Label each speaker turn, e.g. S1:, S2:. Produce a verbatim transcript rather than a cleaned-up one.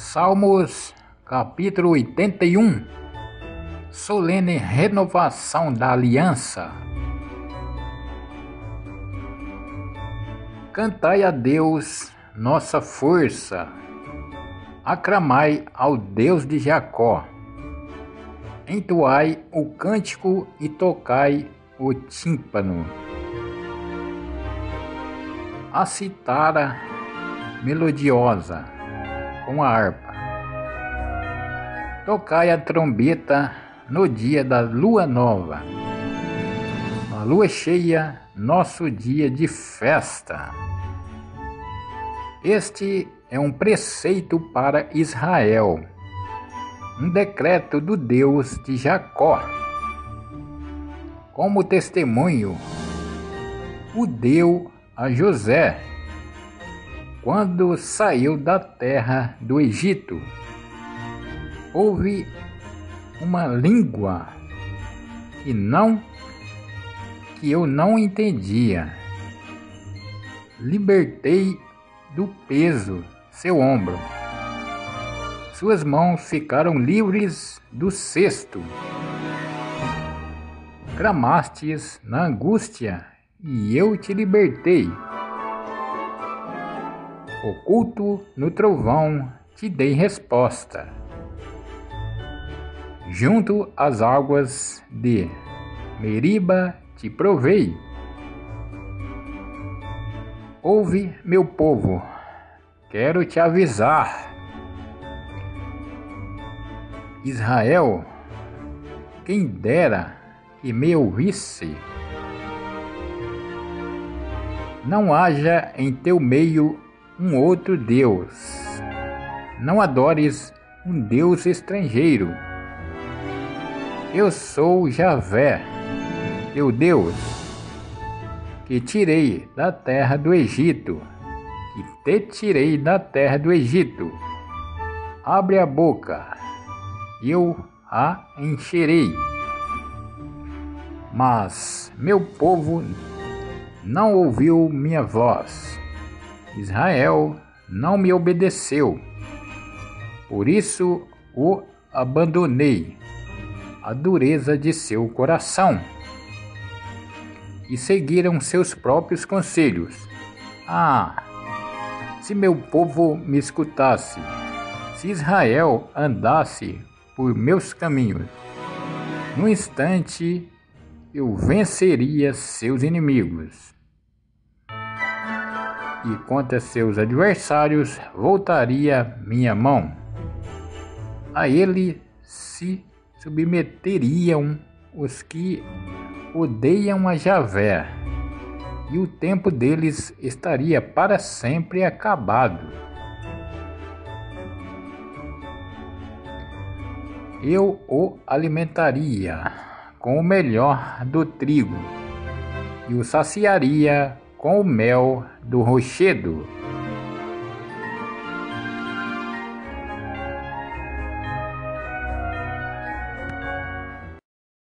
S1: Salmos, capítulo oitenta e um. Solene renovação da aliança. Cantai a Deus, nossa força. Aclamai ao Deus de Jacó. Entoai o cântico e tocai o tímpano. A citara melodiosa com a harpa. Tocai a trombeta no dia da lua nova. A lua cheia, nosso dia de festa. Este é um preceito para Israel, um decreto do Deus de Jacó. Como testemunho, o deu a José, quando saiu da terra do Egito. Houve uma língua que não que eu não entendia. Libertei do peso seu ombro. Suas mãos ficaram livres do cesto. Clamastes na angústia e eu te libertei. Oculto no trovão te dei resposta. Junto às águas de Meriba te provei. Ouve, meu povo, quero te avisar. Israel, quem dera que me ouvisse. Não haja em teu meio um outro Deus. Não adores um Deus estrangeiro. Eu sou Javé, teu Deus, que tirei da terra do Egito, que te tirei da terra do Egito. Abre a boca, e eu a encherei. Mas meu povo não ouviu minha voz. Israel não me obedeceu. Por isso o abandonei, a dureza de seu coração, e seguiram seus próprios conselhos. Ah, se meu povo me escutasse, se Israel andasse por meus caminhos, no instante eu venceria seus inimigos, e contra seus adversários voltaria minha mão. A ele se submeteriam os que odeiam a Javé, e o tempo deles estaria para sempre acabado. Eu o alimentaria com o melhor do trigo, e o saciaria com o mel do rochedo.